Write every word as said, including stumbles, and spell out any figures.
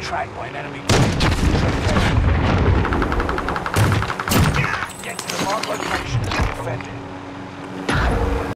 tracked by an enemy plane. Get to the marked location and defend it.